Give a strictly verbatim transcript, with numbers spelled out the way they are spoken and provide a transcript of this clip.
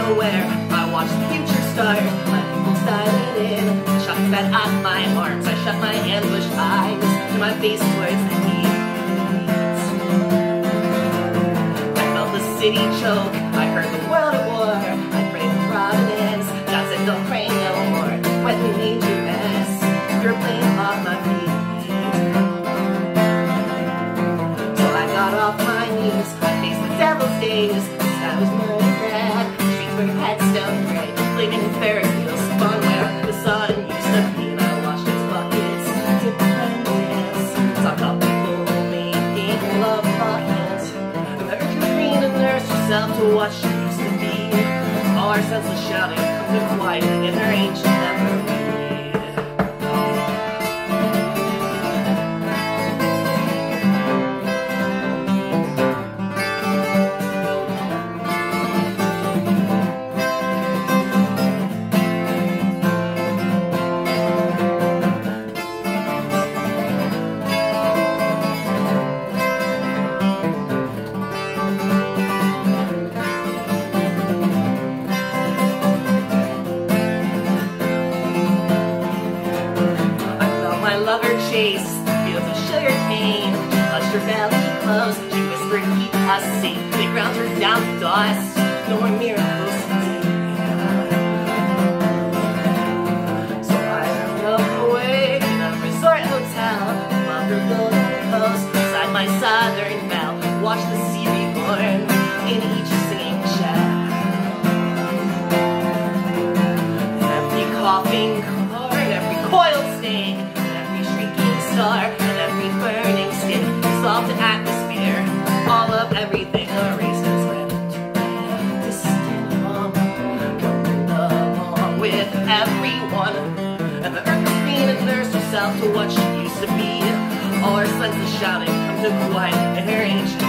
nowhere. I watched the future start, my people's dialing in. Chuck fed at my arms, I shut my ambushed eyes, to my face towards the heat. I felt the city choke, I heard the world at war. I prayed for providence, God said don't pray no more. When we need you mess, you're playing off my feet. So I got off my knees, I faced the devil's days. I was murdered, the streets were headstone gray, flaming Ferris wheels spun where the sun used to be, and I watched its buckets dip endless. Talk about people making love buckets. The earth was green and nursed herself to what she used to be. All our senseless shouting comes to quiet in her ancient memory. My lover chased the fields of sugar cane. She clutched her belly close, she whispered, keep us safe. They ground her down to dust, no more miracles today. So I drove away in a resort hotel, loved her golden coast, beside my southern belle. Watched the sea reborn in each singing shell. Every coughing car, every coiled snake, star, and every burning stick dissolved in atmosphere. All of everything erased and swept distant home, going along with everyone. And the earth was green and nursed herself to what she used to be. All her senses shouting come to quiet in her ancient